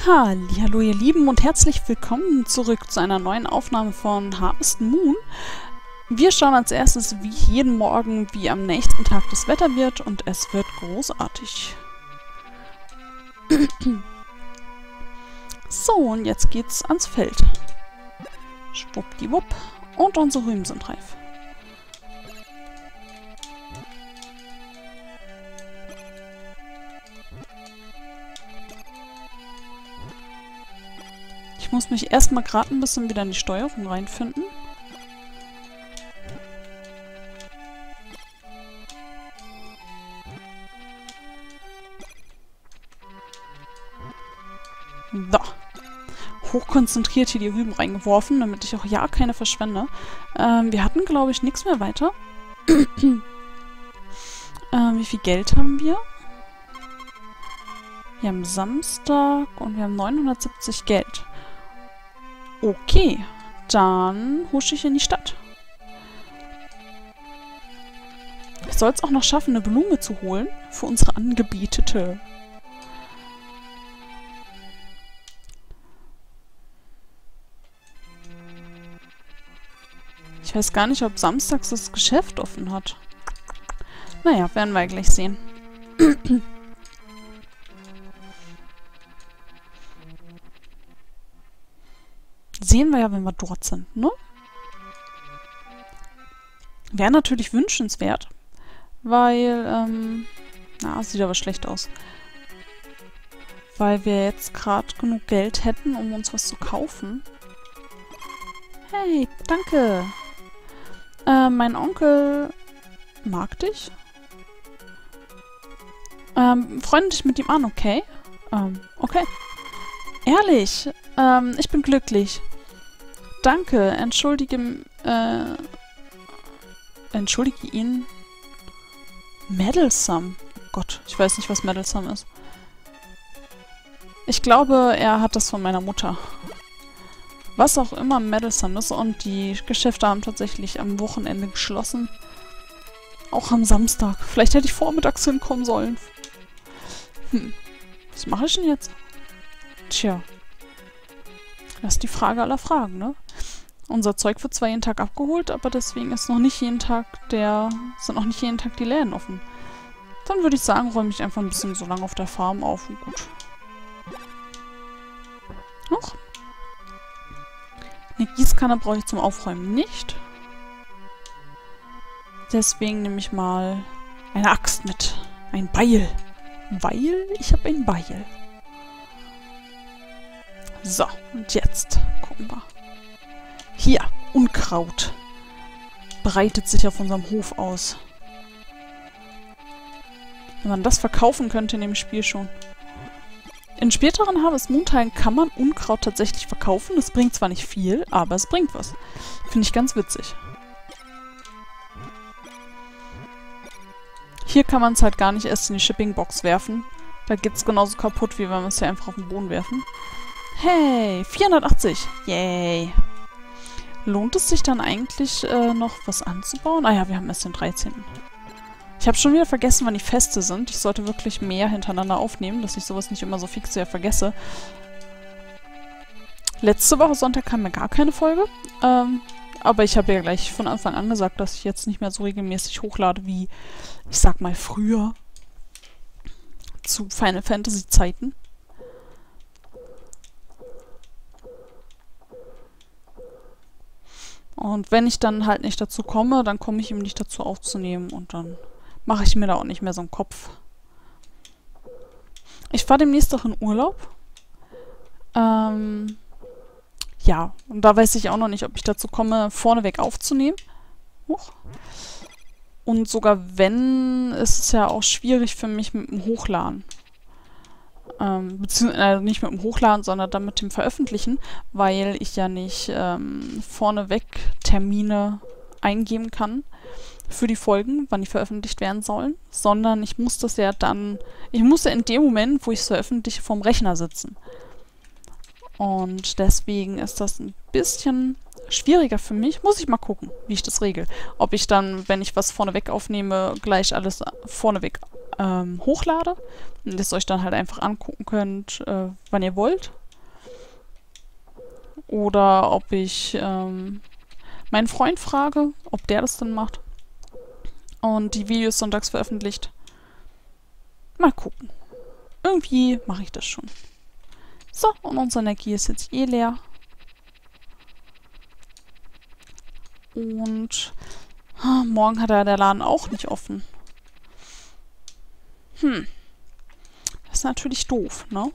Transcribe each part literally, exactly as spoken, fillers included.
Hallo ihr Lieben und herzlich willkommen zurück zu einer neuen Aufnahme von Harvest Moon. Wir schauen als erstes wie jeden Morgen, wie am nächsten Tag das Wetter wird, und es wird großartig. So, und jetzt geht's ans Feld. Schwuppdiwupp. Und unsere Rüben sind reif. Ich muss mich erstmal gerade ein bisschen wieder in die Steuerung reinfinden. So. Hochkonzentriert hier die Rüben reingeworfen, damit ich auch ja keine verschwende. Ähm, wir hatten, glaube ich, nichts mehr weiter. ähm, wie viel Geld haben wir? Wir haben Samstag und wir haben neunhundertsiebzig Geld. Okay, dann husche ich in die Stadt. Ich soll es auch noch schaffen, eine Blume zu holen für unsere Angebetete. Ich weiß gar nicht, ob samstags das Geschäft offen hat. Naja, werden wir gleich sehen. Sehen wir ja, wenn wir dort sind, ne? Wäre natürlich wünschenswert, weil, ähm, na, sieht aber schlecht aus. Weil wir jetzt gerade genug Geld hätten, um uns was zu kaufen. Hey, danke. Äh, mein Onkel mag dich. Ähm, freunde dich mit ihm an, okay? Ähm, okay. Ehrlich, ähm, ich bin glücklich. Danke, entschuldige, äh, entschuldige ihn. Meddlesome. Oh Gott, ich weiß nicht, was Meddlesome ist. Ich glaube, er hat das von meiner Mutter. Was auch immer Meddlesome ist, und die Geschäfte haben tatsächlich am Wochenende geschlossen. Auch am Samstag. Vielleicht hätte ich vormittags hinkommen sollen. Hm, was mache ich denn jetzt? Tja. Das ist die Frage aller Fragen, ne? Unser Zeug wird zwar jeden Tag abgeholt, aber deswegen ist noch nicht jeden Tag der... sind noch nicht jeden Tag die Läden offen. Dann würde ich sagen, räume ich einfach ein bisschen so lange auf der Farm auf und gut. Noch? Eine Gießkanne brauche ich zum Aufräumen nicht. Deswegen nehme ich mal eine Axt mit. Ein Beil. Weil ich habe ein Beil. So, und jetzt gucken wir. Hier, Unkraut breitet sich auf unserem Hof aus. Wenn man das verkaufen könnte in dem Spiel schon. In späteren Harvest Moon-Teilen kann man Unkraut tatsächlich verkaufen. Das bringt zwar nicht viel, aber es bringt was. Finde ich ganz witzig. Hier kann man es halt gar nicht erst in die Shipping-Box werfen. Da geht es genauso kaputt, wie wenn wir es hier einfach auf den Boden werfen. Hey, vierhundertachtzig. Yay. Lohnt es sich dann eigentlich äh, noch was anzubauen? Ah ja, wir haben erst den dreizehnten Ich habe schon wieder vergessen, wann die Feste sind. Ich sollte wirklich mehr hintereinander aufnehmen, dass ich sowas nicht immer so fix sehr vergesse. Letzte Woche Sonntag kam mir gar keine Folge. Ähm, aber ich habe ja gleich von Anfang an gesagt, dass ich jetzt nicht mehr so regelmäßig hochlade wie, ich sag mal, früher. Zu Final Fantasy Zeiten. Und wenn ich dann halt nicht dazu komme, dann komme ich ihm nicht dazu aufzunehmen und dann mache ich mir da auch nicht mehr so einen Kopf. Ich fahre demnächst auch in Urlaub. Ähm, ja, und da weiß ich auch noch nicht, ob ich dazu komme, vorneweg aufzunehmen. Huch. Und sogar wenn, ist es ja auch schwierig für mich mit dem Hochladen. Ähm, beziehungsweise äh, nicht mit dem Hochladen, sondern dann mit dem Veröffentlichen, weil ich ja nicht ähm, vorneweg Termine eingeben kann für die Folgen, wann die veröffentlicht werden sollen, sondern ich muss das ja dann, ich muss ja in dem Moment, wo ich es veröffentliche, vorm Rechner sitzen. Und deswegen ist das ein bisschen schwieriger für mich. Muss ich mal gucken, wie ich das regel. Ob ich dann, wenn ich was vorneweg aufnehme, gleich alles vorneweg ähm, hochlade und das euch dann halt einfach angucken könnt, äh, wann ihr wollt. Oder ob ich ähm, meinen Freund frage, ob der das dann macht und die Videos sonntags veröffentlicht. Mal gucken. Irgendwie mache ich das schon. So, und unsere Energie ist jetzt eh leer. Und ah, morgen hat ja der Laden auch nicht offen. Hm. Das ist natürlich doof, ne?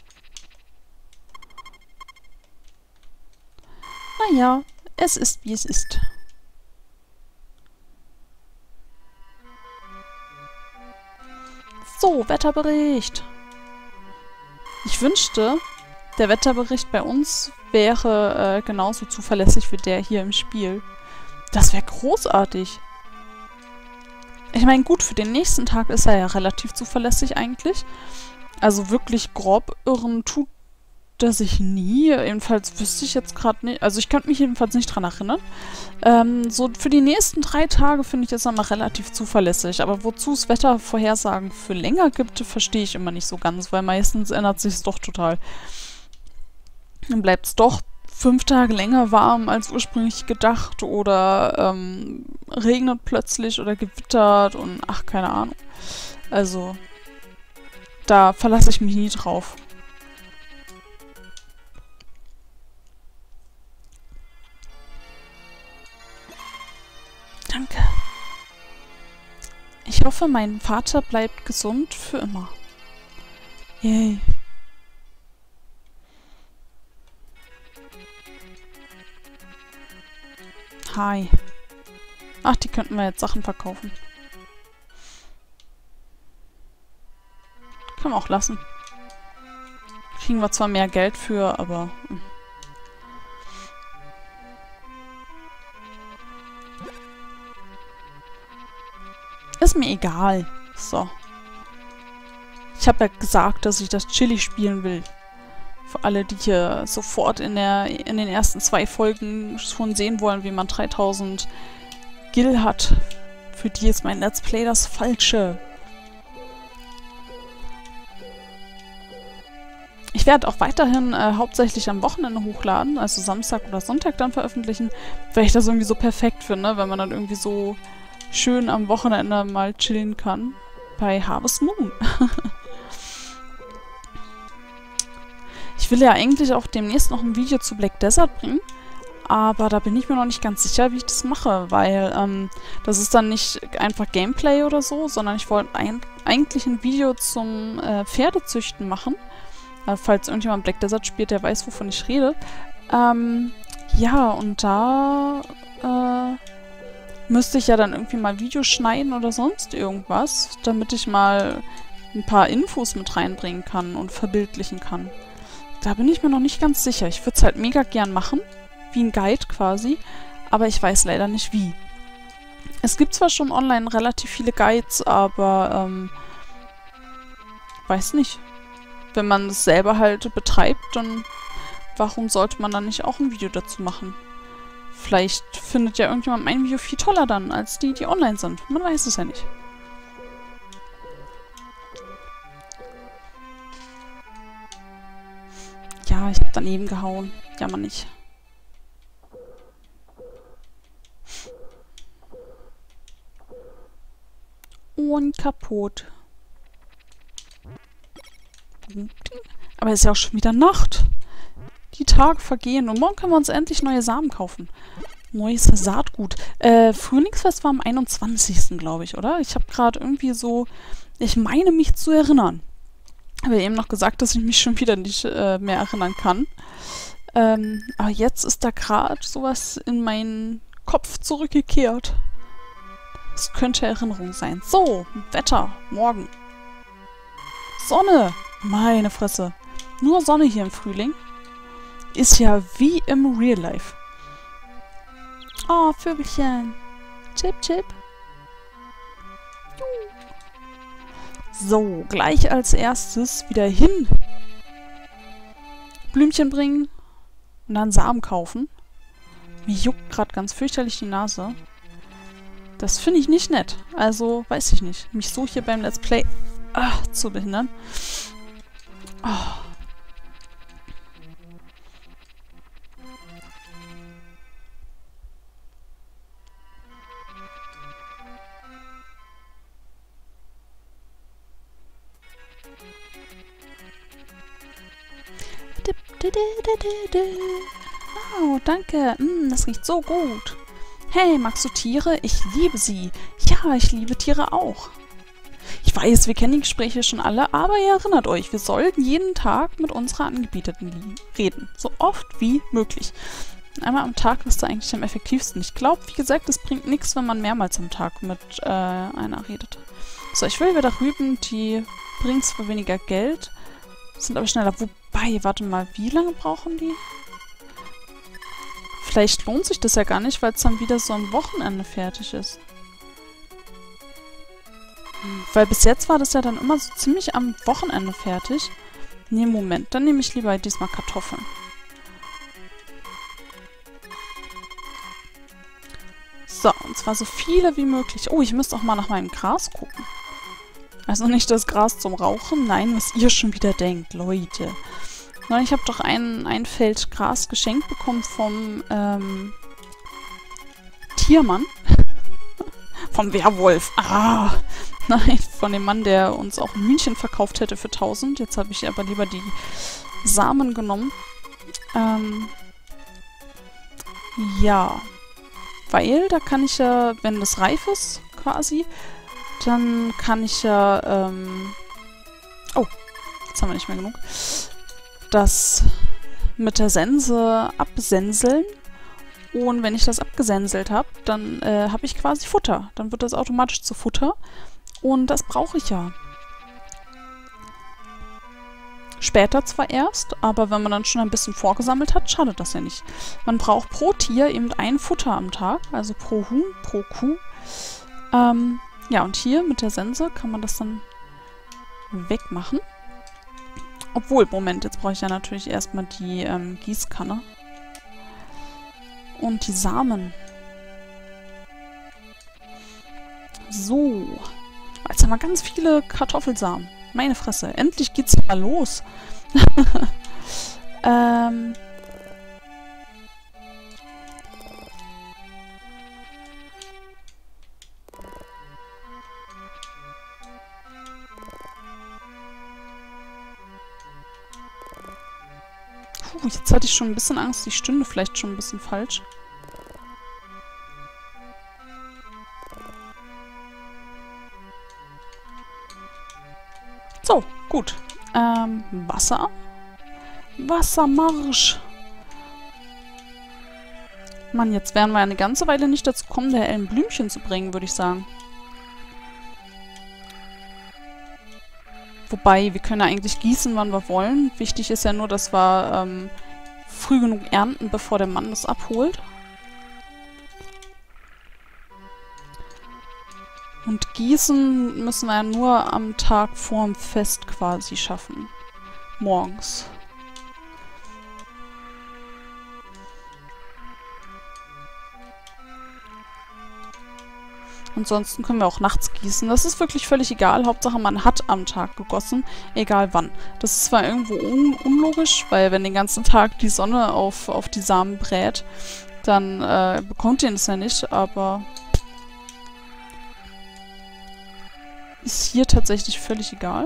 Naja, es ist, wie es ist. So, Wetterbericht. Ich wünschte, der Wetterbericht bei uns wäre äh, genauso zuverlässig wie der hier im Spiel. Das wäre großartig. Ich meine, gut, für den nächsten Tag ist er ja relativ zuverlässig eigentlich. Also wirklich grob irren tut er sich nie. Jedenfalls wüsste ich jetzt gerade nicht. Also ich könnte mich jedenfalls nicht dran erinnern. Ähm, so für die nächsten drei Tage finde ich das immer relativ zuverlässig. Aber wozu es Wettervorhersagen für länger gibt, verstehe ich immer nicht so ganz, weil meistens ändert sich es doch total. Dann bleibt es doch fünf Tage länger warm als ursprünglich gedacht oder ähm, regnet plötzlich oder gewittert und ach, keine Ahnung. Also, da verlasse ich mich nie drauf. Danke. Ich hoffe, mein Vater bleibt gesund für immer. Yay. Hi. Ach, die könnten wir jetzt Sachen verkaufen. Können wir auch lassen. Kriegen wir zwar mehr Geld für, aber... Ist mir egal. So. Ich habe ja gesagt, dass ich das Chili spielen will. Für alle, die hier sofort in, der, in den ersten zwei Folgen schon sehen wollen, wie man dreitausend Gil hat. Für die ist mein Let's Play das Falsche. Ich werde auch weiterhin äh, hauptsächlich am Wochenende hochladen, also Samstag oder Sonntag dann veröffentlichen, weil ich das irgendwie so perfekt finde, wenn man dann irgendwie so schön am Wochenende mal chillen kann. Bei Harvest Moon. Ich will ja eigentlich auch demnächst noch ein Video zu Black Desert bringen, aber da bin ich mir noch nicht ganz sicher, wie ich das mache, weil ähm, das ist dann nicht einfach Gameplay oder so, sondern ich wollte ein, eigentlich ein Video zum äh, Pferdezüchten machen. Äh, falls irgendjemand Black Desert spielt, der weiß, wovon ich rede. Ähm, ja, und da äh, müsste ich ja dann irgendwie mal Videos schneiden oder sonst irgendwas, damit ich mal ein paar Infos mit reinbringen kann und verbildlichen kann. Da bin ich mir noch nicht ganz sicher. Ich würde es halt mega gern machen, wie ein Guide quasi, aber ich weiß leider nicht wie. Es gibt zwar schon online relativ viele Guides, aber ähm, weiß nicht. Wenn man es selber halt betreibt, dann warum sollte man dann nicht auch ein Video dazu machen? Vielleicht findet ja irgendjemand mein Video viel toller dann, als die, die online sind. Man weiß es ja nicht. Ja, ich hab daneben gehauen. Jammer nicht. Und kaputt. Aber es ist ja auch schon wieder Nacht. Die Tage vergehen und morgen können wir uns endlich neue Samen kaufen. Neues Saatgut. Äh, Frühlingsfest war am einundzwanzigsten glaube ich, oder? Ich habe gerade irgendwie so... Ich meine mich zu erinnern. habe ja eben noch gesagt, dass ich mich schon wieder nicht äh, mehr erinnern kann. Ähm, aber jetzt ist da gerade sowas in meinen Kopf zurückgekehrt. Es könnte Erinnerung sein. So, Wetter, morgen. Sonne, meine Fresse. Nur Sonne hier im Frühling. Ist ja wie im Real Life. Oh, Vögelchen. Chip, chip. So, gleich als erstes wieder hin. Blümchen bringen und dann Samen kaufen. Mir juckt gerade ganz fürchterlich die Nase. Das finde ich nicht nett. Also, weiß ich nicht. Mich so hier beim Let's Play ah, zu behindern. Oh. Oh, danke. Mm, das riecht so gut. Hey, magst du Tiere? Ich liebe sie. Ja, ich liebe Tiere auch. Ich weiß, wir kennen die Gespräche schon alle, aber ihr erinnert euch, wir sollten jeden Tag mit unserer Angebeteten reden. So oft wie möglich. Einmal am Tag ist da eigentlich am effektivsten. Ich glaube, wie gesagt, es bringt nichts, wenn man mehrmals am Tag mit äh, einer redet. So, ich will wieder Rüben, die bringen zwar weniger Geld, sind aber schneller. Wobei, warte mal, wie lange brauchen die? Vielleicht lohnt sich das ja gar nicht, weil es dann wieder so am Wochenende fertig ist. Hm, weil bis jetzt war das ja dann immer so ziemlich am Wochenende fertig. Nee, Moment, dann nehme ich lieber diesmal Kartoffeln. So, und zwar so viele wie möglich. Oh, ich müsste auch mal nach meinem Gras gucken. Also nicht das Gras zum Rauchen, nein, was ihr schon wieder denkt, Leute. Nein, ich habe doch ein, ein Feld Gras geschenkt bekommen vom ähm, Tiermann. Vom Werwolf. Ah, nein, von dem Mann, der uns auch ein Hühnchen verkauft hätte für tausend. Jetzt habe ich aber lieber die Samen genommen. Ähm, ja, weil da kann ich ja, wenn das reif ist, quasi, dann kann ich ja, ähm, oh, jetzt haben wir nicht mehr genug, das mit der Sense absenseln. Und wenn ich das abgesenselt habe, dann äh, habe ich quasi Futter. Dann wird das automatisch zu Futter. Und das brauche ich ja. Später zwar erst, aber wenn man dann schon ein bisschen vorgesammelt hat, schadet das ja nicht. Man braucht pro Tier eben ein Futter am Tag, also pro Huhn, pro Kuh. Ähm, ja, und hier mit der Sense kann man das dann wegmachen. Obwohl, Moment, jetzt brauche ich ja natürlich erstmal die ähm, Gießkanne. Und die Samen. So. Jetzt haben wir ganz viele Kartoffelsamen. Meine Fresse. Endlich geht's mal los. ähm... Puh, jetzt hatte ich schon ein bisschen Angst, die stünde vielleicht schon ein bisschen falsch. So, gut. Ähm, Wasser. Wassermarsch. Mann, jetzt werden wir eine ganze Weile nicht dazu kommen, der Ellen Blümchen zu bringen, würde ich sagen. Wobei, wir können ja eigentlich gießen, wann wir wollen. Wichtig ist ja nur, dass wir ähm, früh genug ernten, bevor der Mann das abholt. Und gießen müssen wir ja nur am Tag vorm Fest quasi schaffen. Morgens. Ansonsten können wir auch nachts gießen. Das ist wirklich völlig egal. Hauptsache, man hat am Tag gegossen. Egal wann. Das ist zwar irgendwo un unlogisch, weil wenn den ganzen Tag die Sonne auf, auf die Samen brät, dann äh, bekommt ihr das ja nicht, aber ist hier tatsächlich völlig egal.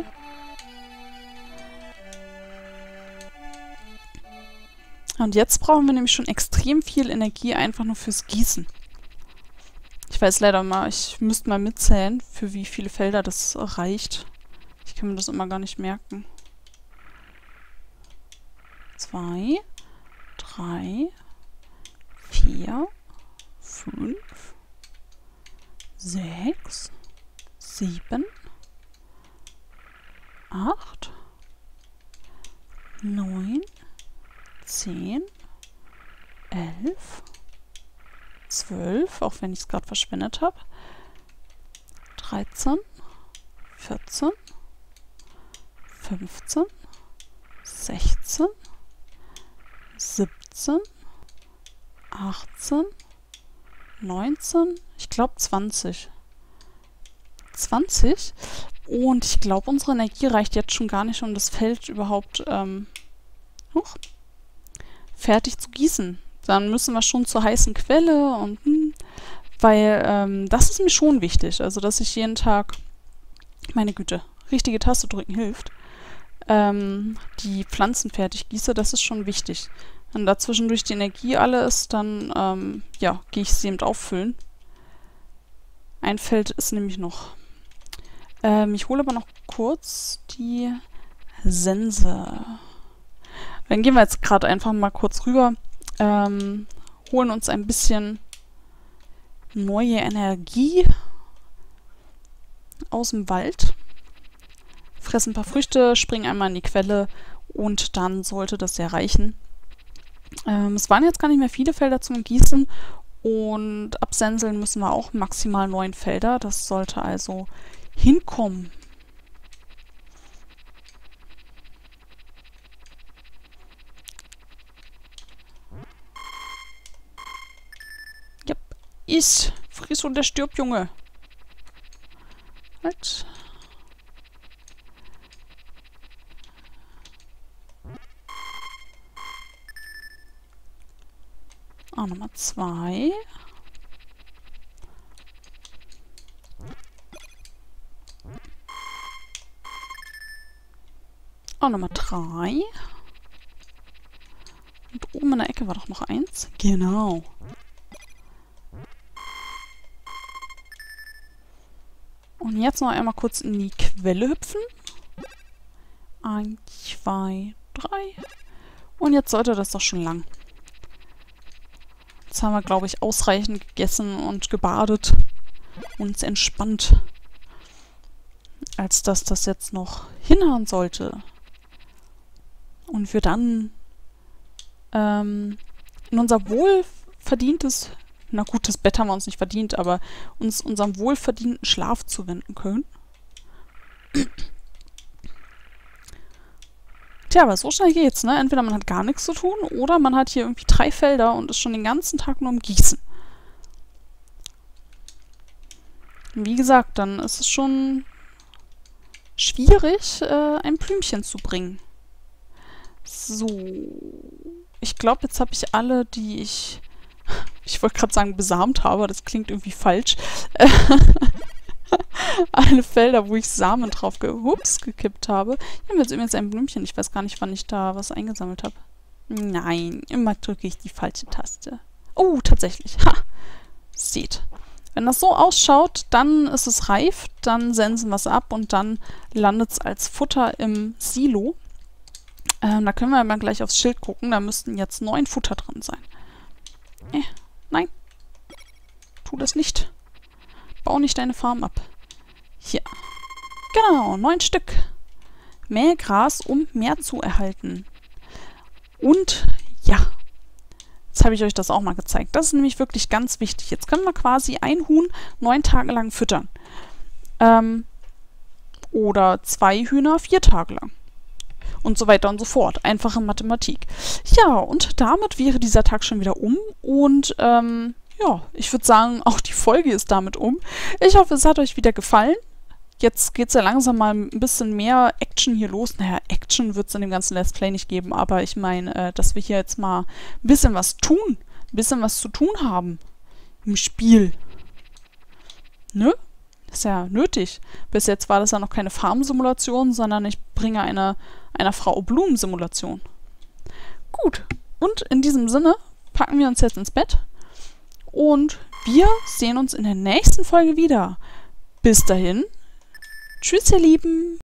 Und jetzt brauchen wir nämlich schon extrem viel Energie einfach nur fürs Gießen. Ich weiß leider mal, ich müsste mal mitzählen, für wie viele Felder das reicht. Ich kann mir das immer gar nicht merken. Zwei, drei, vier, fünf, sechs, sieben, acht, neun, zehn, elf, zwölf, auch wenn ich es gerade verschwendet habe, dreizehn, vierzehn, fünfzehn, sechzehn, siebzehn, achtzehn, neunzehn, ich glaube zwanzig. zwanzig. Und ich glaube, unsere Energie reicht jetzt schon gar nicht, um das Feld überhaupt ähm, huch, fertig zu gießen. Dann müssen wir schon zur heißen Quelle und hm, weil ähm, das ist mir schon wichtig. Also, dass ich jeden Tag, meine Güte, richtige Taste drücken hilft, ähm, die Pflanzen fertig gieße, das ist schon wichtig. Wenn da zwischendurch die Energie alle ist, dann ähm, ja, gehe ich sie eben auffüllen. Ein Feld ist nämlich noch. Ähm, ich hole aber noch kurz die Sense. Dann gehen wir jetzt gerade einfach mal kurz rüber, ähm, holen uns ein bisschen neue Energie aus dem Wald, fressen ein paar Früchte, springen einmal in die Quelle und dann sollte das ja reichen. Ähm, es waren jetzt gar nicht mehr viele Felder zum Gießen und absenseln müssen wir auch maximal neun Felder. Das sollte also hinkommen. Ja, iss, friss und der stirbt, Junge. Halt. Ah, Nummer zwei. Ah, Nummer drei. Und oben in der Ecke war doch noch eins. Genau. Und jetzt noch einmal kurz in die Quelle hüpfen. Eins, zwei, drei. Und jetzt sollte das doch schon lang. Jetzt haben wir, glaube ich, ausreichend gegessen und gebadet. Uns entspannt. Als dass das jetzt noch hinhauen sollte. Und wir dann ähm, in unser wohlverdientes, na gut, das Bett haben wir uns nicht verdient, aber uns unserem wohlverdienten Schlaf zuwenden können. Tja, aber so schnell geht's, ne? Entweder man hat gar nichts zu tun oder man hat hier irgendwie drei Felder und ist schon den ganzen Tag nur am Gießen. Wie gesagt, dann ist es schon schwierig, äh, ein Blümchen zu bringen. So. Ich glaube, jetzt habe ich alle, die ich... Ich wollte gerade sagen, besamt habe, das klingt irgendwie falsch. Alle Felder, wo ich Samen drauf ge Ups, gekippt habe. Hier haben wir jetzt übrigens ein Blümchen. Ich weiß gar nicht, wann ich da was eingesammelt habe. Nein, immer drücke ich die falsche Taste. Oh, tatsächlich. Ha! Seht. Wenn das so ausschaut, dann ist es reif, dann sensen wir es ab und dann landet es als Futter im Silo. Ähm, da können wir mal gleich aufs Schild gucken. Da müssten jetzt neun Futter drin sein. Äh, nein. Tu das nicht. Bau nicht deine Farm ab. Hier. Genau, neun Stück. Mehr Gras, um mehr zu erhalten. Und ja, jetzt habe ich euch das auch mal gezeigt. Das ist nämlich wirklich ganz wichtig. Jetzt können wir quasi ein Huhn neun Tage lang füttern. Ähm, oder zwei Hühner vier Tage lang. Und so weiter und so fort. Einfache Mathematik. Ja, und damit wäre dieser Tag schon wieder um. Und ähm, ja, ich würde sagen, auch die Folge ist damit um. Ich hoffe, es hat euch wieder gefallen. Jetzt geht es ja langsam mal ein bisschen mehr Action hier los. Naja, Action wird es in dem ganzen Let's Play nicht geben, aber ich meine, äh, dass wir hier jetzt mal ein bisschen was tun, ein bisschen was zu tun haben im Spiel. Ne? Ist ja nötig. Bis jetzt war das ja noch keine Farm-Simulation, sondern ich bringe eine, einer Frau Blumen-Simulation. Gut, und in diesem Sinne packen wir uns jetzt ins Bett und wir sehen uns in der nächsten Folge wieder. Bis dahin. Tschüss, ihr Lieben.